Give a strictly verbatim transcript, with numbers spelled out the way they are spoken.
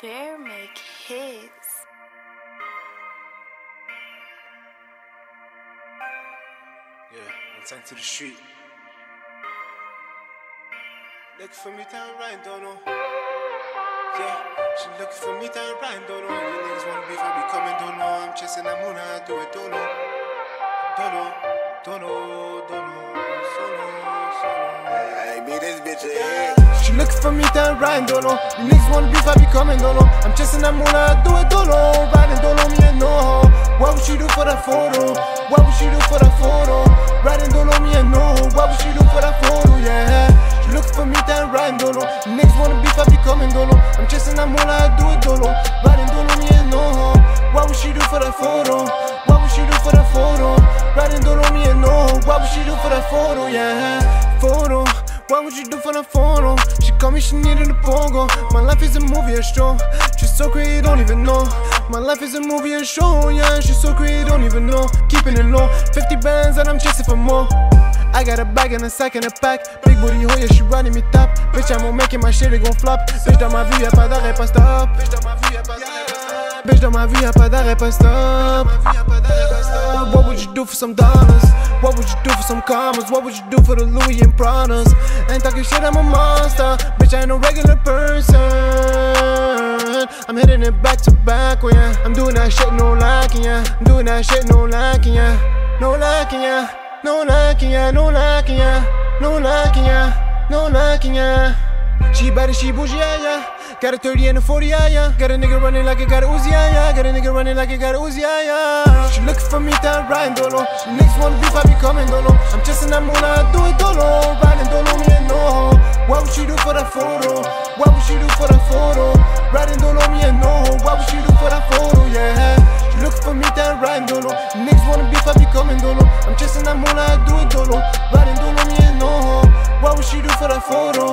Bear make hits. Yeah, one time to the street. Look for me down right, don't know. Yeah, she looking for me down right, don't know. You niggas wanna beef, I be coming, don't know. I'm chasing that moon, I do it, don't know. Don't know, don't know, don't know. Solo, solo. I beat this bitch ahead. She looking for me down right, don't know. You niggas wanna beef, I be coming, don't know. I'm chasing that moon, I do it, don't know. Riding, don't know me, and no. What would she do for that photo? What would she do for that photo? Riding, don't know me, and no. What would she do for that photo? Yeah. She looking for me down right, don't know. You niggas wanna beef, I be coming, don't know. I'm chasing that moon, I do it, don't know. Riding, don't know me, and no. What would she do for that photo? What would she do for that photo? Riding, don't know me, and no. What would she do for that photo? Yeah. Photo. What would you do for that photo? She called me, she needed a pogo. My life is a movie, a show. She's so crazy, don't even know. My life is a movie, a show. Yeah, she's so crazy, don't even know. Keeping it low, fifty bands and I'm chasing for more. I got a bag and a sack and a pack. Big booty, oh yeah, she riding me top. Bitch, I'm making my shit, it gon' flop. Bitch, dans ma vie, y'a pas d'arrêt, pas stop. Bitch, dans ma vie, y'a pas d'arrêt, pas stop. Bitch, dans ma vie, y'a pas d'arrêt, pas stop. What would you do for some dollars? What would you do for some commas? What would you do for the Louis and Pradas? Ain't talking shit, I'm a monster. Bitch, I ain't no regular person. I'm hitting it back to back, oh yeah. I'm doing that shit, no lacking, yeah. I'm doing that shit, no lacking, yeah. No lacking, yeah. No lacking, yeah. No lacking, yeah. No lacking, yeah. No lacking, yeah. She bad and she bougie, yeah, yeah. Got a thirty and a forty, yeah, yeah. Got a nigga running like I got a Uzi, yeah, yeah. Got a nigga running like I got a Uzi, yeah, yeah. She looking for me down riding, don't know. She niggas wanna beef, I be coming, don't know. I'm chasing that moon, I do it, don't know. Riding, don't know me, and no. What would she do for that photo? What would she do for that photo? Riding, don't know me, and no. What would she do for that photo? Yeah. She looking for me down riding, don't know. Niggas wanna beef, I be coming, don't know. I'm chasing that moon, I do it, don't know. Riding, don't know me, and no. What would she do for that photo?